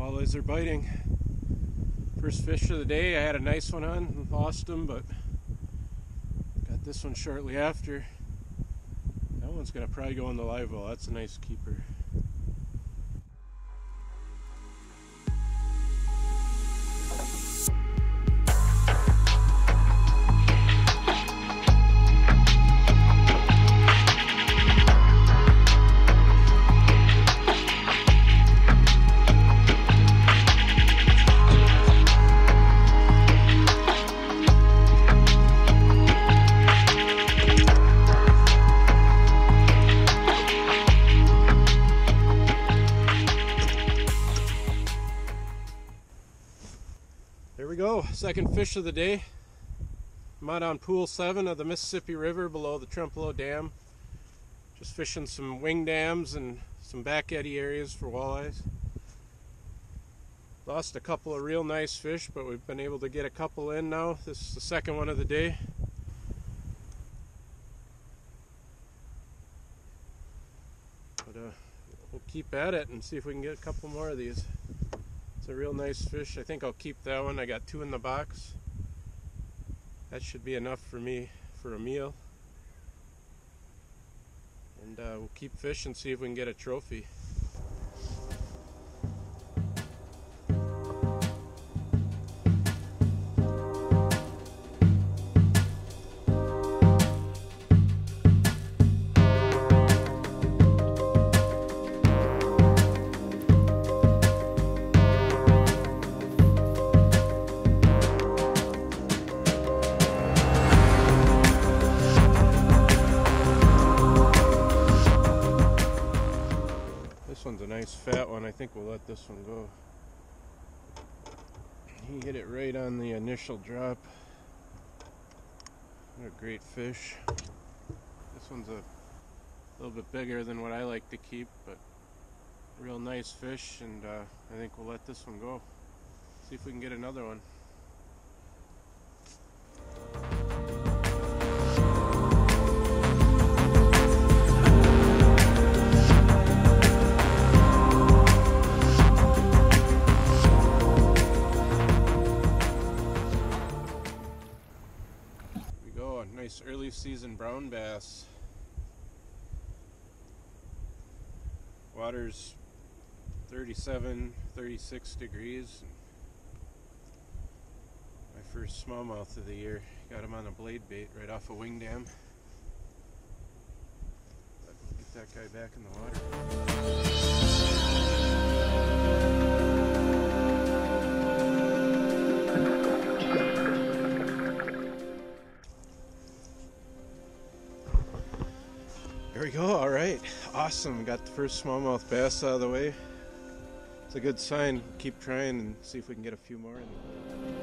Walleyes are biting. First fish of the day. I had a nice one on, lost him, but got this one shortly after. That one's gonna probably go in the live well. That's a nice keeper. There we go, second fish of the day. I'm out on pool 7 of the Mississippi River below the Trempealeau Dam. Just fishing some wing dams and some back eddy areas for walleyes. Lost a couple of real nice fish, but we've been able to get a couple in now. This is the second one of the day. But we'll keep at it and see if we can get a couple more of these. It's a real nice fish. I think I'll keep that one. I got 2 in the box. That should be enough for me for a meal. And we'll keep fishing and see if we can get a trophy. This one's a nice fat one. I think we'll let this one go. He hit it right on the initial drop. What a great fish. This one's a little bit bigger than what I like to keep, but real nice fish, and I think we'll let this one go. See if we can get another one. Nice early season brown bass. Water's 37, 36 degrees. My first smallmouth of the year. Got him on a blade bait right off a wing dam. But we'll get that guy back in the water. There we go. All right, awesome. Got the first smallmouth bass out of the way. It's a good sign. Keep trying and see if we can get a few more in.